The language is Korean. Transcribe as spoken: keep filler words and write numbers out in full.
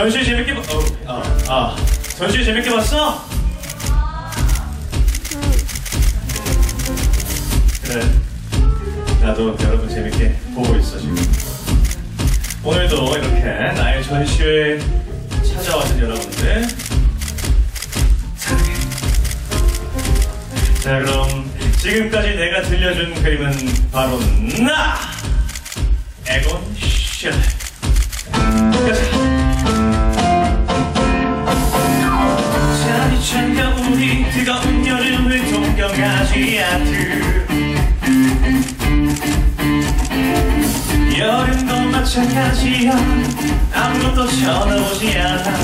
전시 재밌게 봤.. 어, 아, 아, 전시 재밌게 봤어? 그래, 나도 여러분 재밌게 보고 있어 지금. 오늘도 이렇게 나의 전시회에 찾아와준 여러분들 사랑해. 자, 그럼 지금까지 내가 들려준 그림은 바로 나! 에곤 슐레. 잠이 찬가 우리 뜨거운 여름을 동경하지 않듯 여름도 마찬가지야. 아무것도 쳐다보지 않아.